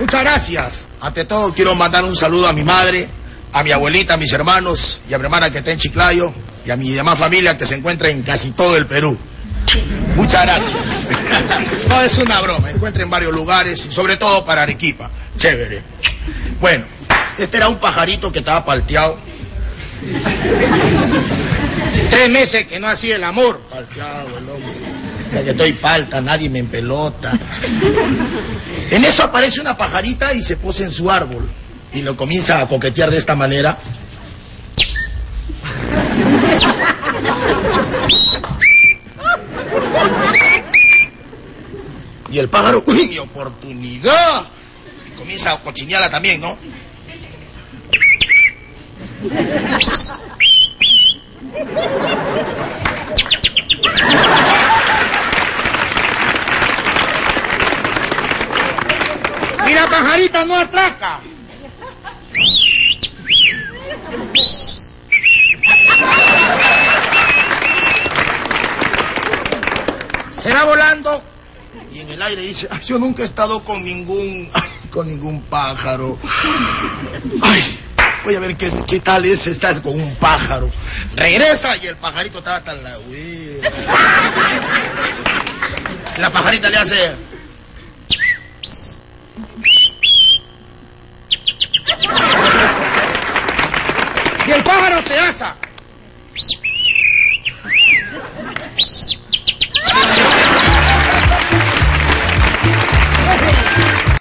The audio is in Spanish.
Muchas gracias. Ante todo quiero mandar un saludo a mi madre, a mi abuelita, a mis hermanos y a mi hermana que está en Chiclayo y a mi demás familia que se encuentra en casi todo el Perú. Muchas gracias. No, es una broma. Encuentro en varios lugares y sobre todo para Arequipa. Chévere. Bueno, este era un pajarito que estaba palteado. 3 meses que no hacía el amor. Palteado el hombre. Ya que estoy palta, nadie me empelota. En eso aparece una pajarita y se posa en su árbol. Y lo comienza a coquetear de esta manera. Y el pájaro, ¡uy, mi oportunidad! Y comienza a cochinearla también, ¿no? Y la pajarita no atraca. Se va volando y en el aire dice, ay, yo nunca he estado con ningún pájaro. Ay, voy a ver qué tal es estar con un pájaro. Regresa y el pajarito estaba tan la huida. La pajarita le hace... Y el pájaro se asa.